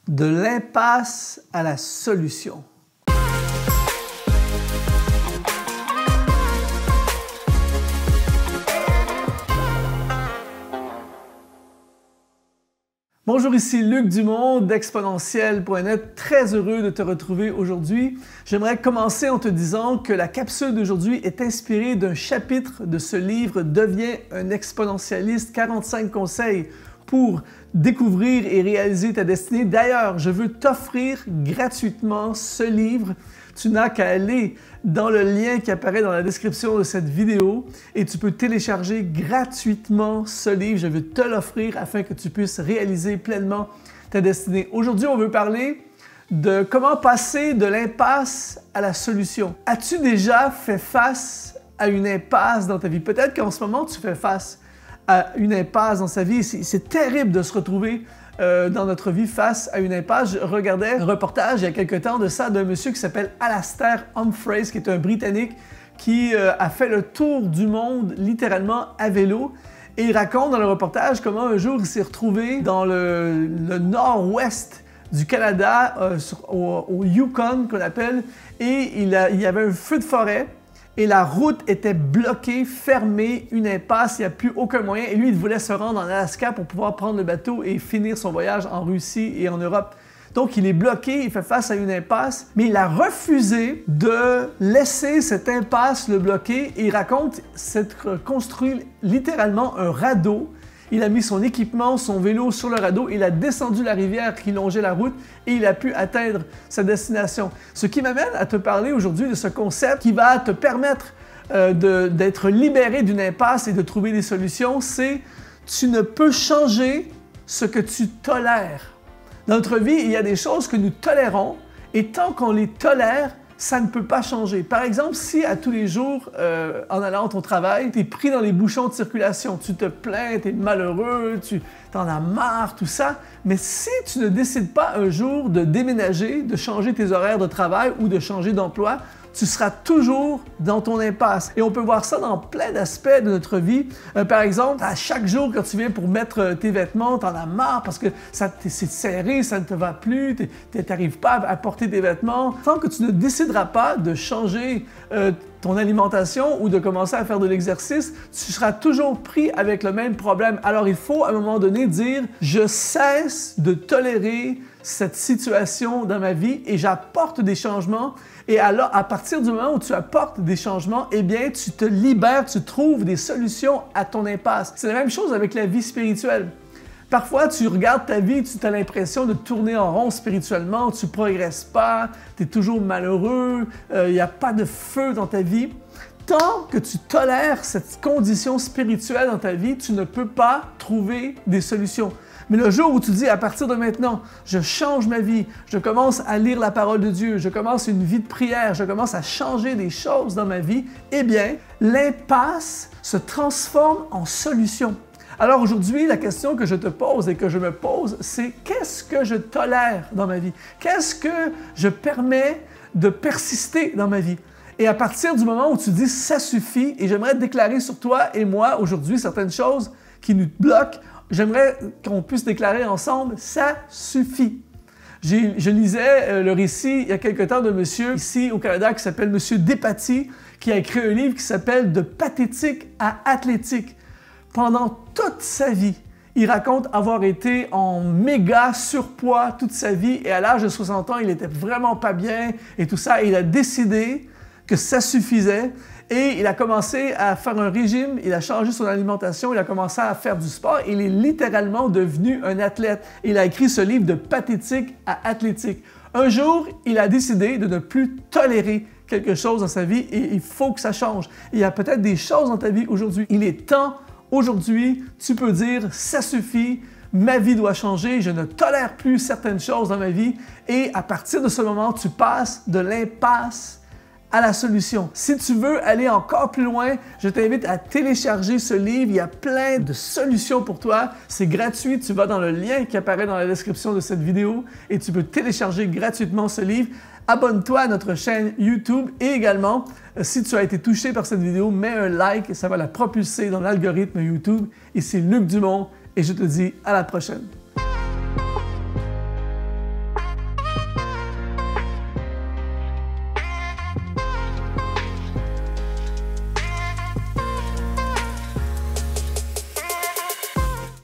De l'impasse à la solution. Bonjour, ici Luc Dumont d'Exponentiel.net. Très heureux de te retrouver aujourd'hui. J'aimerais commencer en te disant que la capsule d'aujourd'hui est inspirée d'un chapitre de ce livre « Deviens un exponentialiste, 45 conseils pour découvrir et réaliser ta destinée ». D'ailleurs, je veux t'offrir gratuitement ce livre. Tu n'as qu'à aller dans le lien qui apparaît dans la description de cette vidéo et tu peux télécharger gratuitement ce livre. Je veux te l'offrir afin que tu puisses réaliser pleinement ta destinée. Aujourd'hui, on veut parler de comment passer de l'impasse à la solution. As-tu déjà fait face à une impasse dans ta vie? Peut-être qu'en ce moment, tu fais face à une impasse dans sa vie. C'est terrible de se retrouver dans notre vie face à une impasse. Je regardais un reportage il y a quelque temps de ça d'un monsieur qui s'appelle Alastair Humphreys, qui est un Britannique qui a fait le tour du monde littéralement à vélo. Et il raconte dans le reportage comment un jour il s'est retrouvé dans le nord-ouest du Canada, au Yukon qu'on appelle, et il y avait un feu de forêt. Et la route était bloquée, fermée, une impasse, il n'y a plus aucun moyen. Et lui, il voulait se rendre en Alaska pour pouvoir prendre le bateau et finir son voyage en Russie et en Europe. Donc, il est bloqué, il fait face à une impasse, mais il a refusé de laisser cette impasse le bloquer. Et il raconte s'être construit littéralement un radeau. Il a mis son équipement, son vélo sur le radeau, il a descendu la rivière qui longeait la route et il a pu atteindre sa destination. Ce qui m'amène à te parler aujourd'hui de ce concept qui va te permettre d'être libéré d'une impasse et de trouver des solutions, c'est tu ne peux changer ce que tu tolères. Dans notre vie, il y a des choses que nous tolérons et tant qu'on les tolère, ça ne peut pas changer. Par exemple, si à tous les jours, en allant à ton travail, tu es pris dans les bouchons de circulation, tu te plains, tu es malheureux, tu en as marre, tout ça, mais si tu ne décides pas un jour de déménager, de changer tes horaires de travail ou de changer d'emploi, tu seras toujours dans ton impasse. Et on peut voir ça dans plein d'aspects de notre vie. Par exemple, à chaque jour quand tu viens pour mettre tes vêtements, tu en as marre parce que c'est serré, ça ne te va plus, tu n'arrives pas à porter tes vêtements. Tant que tu ne décideras pas de changer ton alimentation ou de commencer à faire de l'exercice, tu seras toujours pris avec le même problème. Alors il faut à un moment donné dire « Je cesse de tolérer cette situation dans ma vie et j'apporte des changements. » Et alors, à partir du moment où tu apportes des changements, eh bien, tu te libères, tu trouves des solutions à ton impasse. C'est la même chose avec la vie spirituelle. Parfois, tu regardes ta vie, tu as l'impression de tourner en rond spirituellement, tu ne progresses pas, tu es toujours malheureux, il n'y a pas de feu dans ta vie. Tant que tu tolères cette condition spirituelle dans ta vie, tu ne peux pas trouver des solutions. Mais le jour où tu dis, à partir de maintenant, je change ma vie, je commence à lire la parole de Dieu, je commence une vie de prière, je commence à changer des choses dans ma vie, eh bien, l'impasse se transforme en solution. Alors aujourd'hui, la question que je te pose et que je me pose, c'est qu'est-ce que je tolère dans ma vie? Qu'est-ce que je permets de persister dans ma vie? Et à partir du moment où tu dis « ça suffit » et j'aimerais déclarer sur toi et moi aujourd'hui certaines choses qui nous bloquent, j'aimerais qu'on puisse déclarer ensemble « ça suffit ». Je lisais le récit il y a quelque temps d'un monsieur ici au Canada qui s'appelle M. Despatie, qui a écrit un livre qui s'appelle « De pathétique à athlétique ». Pendant toute sa vie, il raconte avoir été en méga surpoids toute sa vie et à l'âge de 60 ans, il n'était vraiment pas bien et tout ça. Et il a décidé que ça suffisait et il a commencé à faire un régime, il a changé son alimentation, il a commencé à faire du sport et il est littéralement devenu un athlète. Il a écrit ce livre de pathétique à athlétique. Un jour, il a décidé de ne plus tolérer quelque chose dans sa vie et il faut que ça change. Il y a peut-être des choses dans ta vie aujourd'hui. Il est temps, aujourd'hui, tu peux dire « ça suffit ». Ma vie doit changer, je ne tolère plus certaines choses dans ma vie et à partir de ce moment, tu passes de l'impasse à la solution. Si tu veux aller encore plus loin, je t'invite à télécharger ce livre. Il y a plein de solutions pour toi. C'est gratuit. Tu vas dans le lien qui apparaît dans la description de cette vidéo et tu peux télécharger gratuitement ce livre. Abonne-toi à notre chaîne YouTube et également, si tu as été touché par cette vidéo, mets un like et ça va la propulser dans l'algorithme YouTube. Ici Luc Dumont et je te dis à la prochaine.